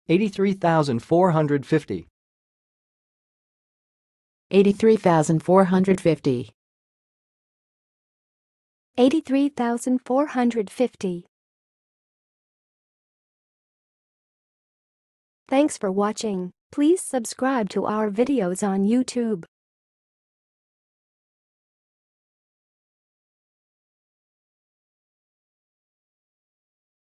83,450. 83,450. 83,450. Thanks for watching. Please subscribe to our videos on YouTube.